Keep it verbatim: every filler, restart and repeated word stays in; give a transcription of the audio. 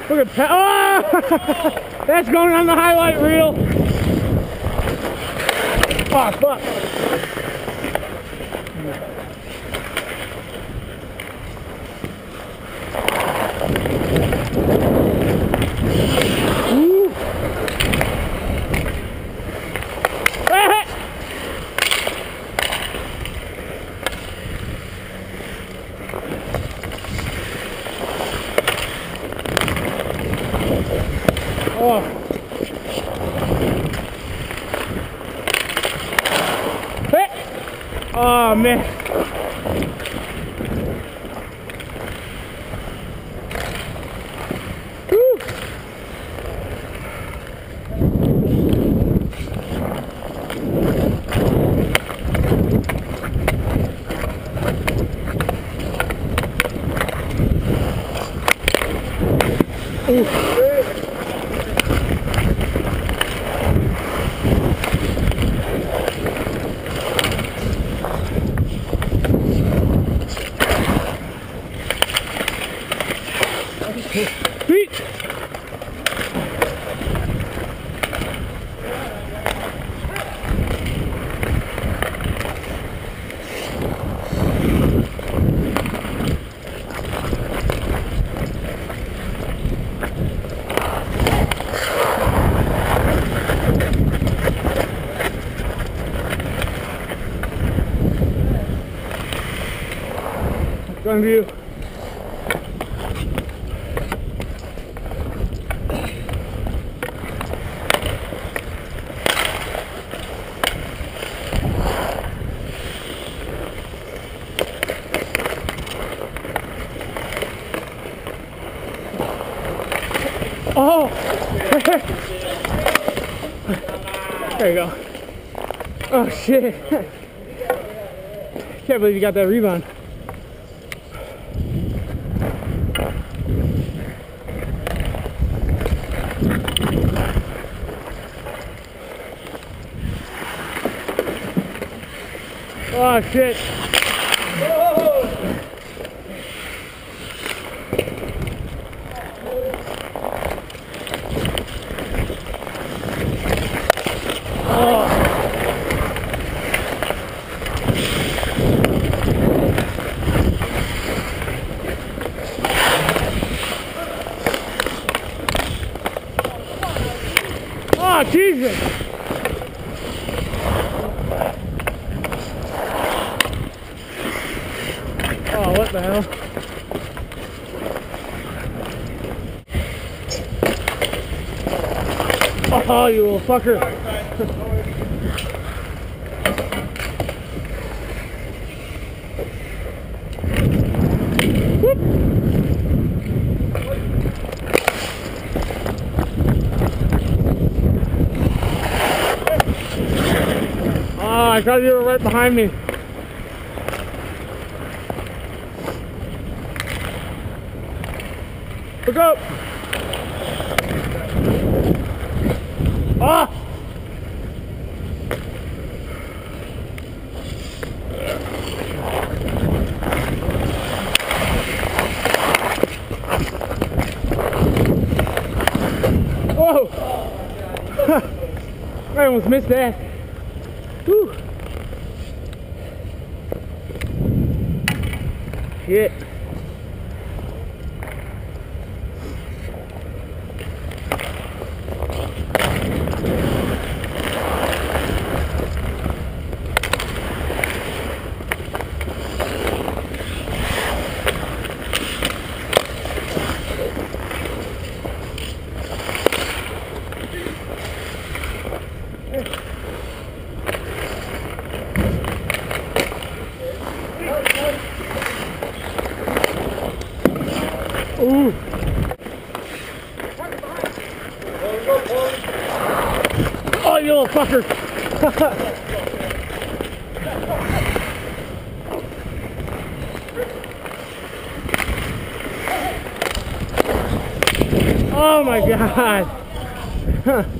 Look at Pat. Oh! That's going on the highlight reel. Oh, fuck. Ooh. Oh. Hey. Oh man. Woo. Ooh. Sweet. Gun view. Oh! There you go. Oh shit. Can't believe you got that rebound. Oh shit. Oh, Jesus! Oh, what the hell? Oh, you little fucker! Oh, I thought you were right behind me. Look up! Ah! Whoa! I almost missed that. Whew. Shit. Ooh. Oh, you little fucker. Oh my God.